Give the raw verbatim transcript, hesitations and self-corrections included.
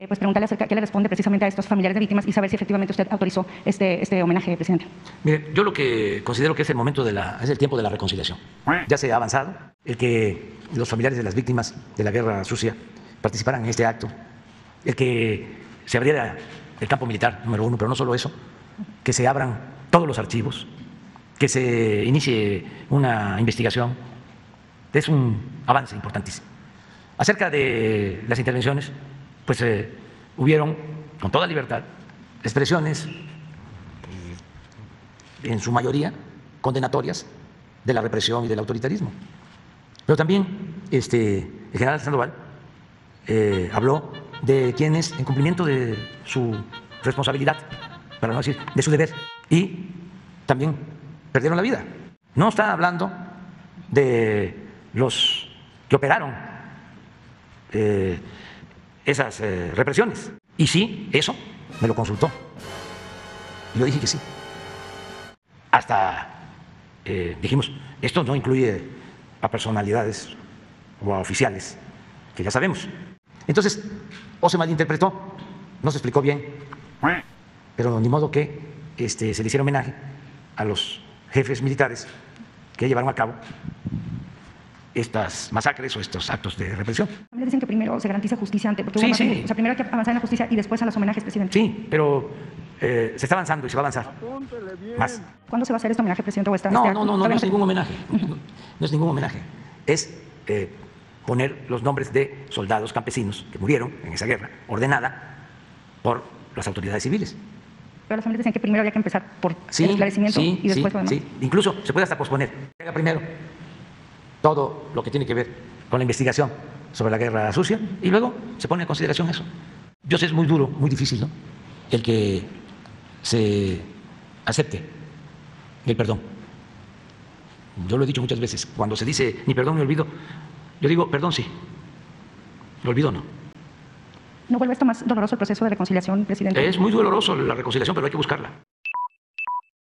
Eh, pues preguntarle acerca qué le responde precisamente a estos familiares de víctimas y saber si efectivamente usted autorizó este, este homenaje, presidente. Mire, yo lo que considero que es el momento de la, es el tiempo de la reconciliación. Ya se ha avanzado el que los familiares de las víctimas de la guerra sucia participaran en este acto, el que se abriera el campo militar número uno, pero no solo eso, que se abran todos los archivos, que se inicie una investigación, es un avance importantísimo. Acerca de las intervenciones, pues eh, hubieron con toda libertad expresiones, en su mayoría condenatorias de la represión y del autoritarismo. Pero también este, el general Sandoval eh, habló de quienes, en cumplimiento de su responsabilidad, para no decir de su deber, y también perdieron la vida. No está hablando de los que operaron eh, esas eh, represiones. Y sí, eso me lo consultó. Y yo dije que sí. Hasta eh, dijimos, esto no incluye a personalidades o a oficiales, que ya sabemos. Entonces, o se malinterpretó, no se explicó bien, pero ni modo que este, se le hiciera homenaje a los jefes militares que llevaron a cabo estas masacres o estos actos de represión. Dicen que primero se garantiza justicia ante, porque sí, hubo sí. O sea, primero hay que avanzar en la justicia y después a los homenajes, presidente. Sí, pero eh, se está avanzando y se va a avanzar más. ¿Cuándo se va a hacer este homenaje, presidente? ¿O está, no, este no, no, no, no es ningún homenaje. No, no es ningún homenaje. Es eh, poner los nombres de soldados campesinos que murieron en esa guerra, ordenada por las autoridades civiles. Pero las familias dicen que primero había que empezar por sí, el esclarecimiento sí, y después sí, lo demás. Sí, incluso se puede hasta posponer. Haga primero todo lo que tiene que ver con la investigación sobre la guerra sucia y luego se pone en consideración eso. Yo sé, es muy duro, muy difícil, ¿no?, el que se acepte el perdón. Yo lo he dicho muchas veces, cuando se dice ni perdón ni olvido, yo digo perdón sí, olvido no. ¿No vuelve esto más doloroso el proceso de reconciliación, presidente? Es muy doloroso la reconciliación, pero hay que buscarla.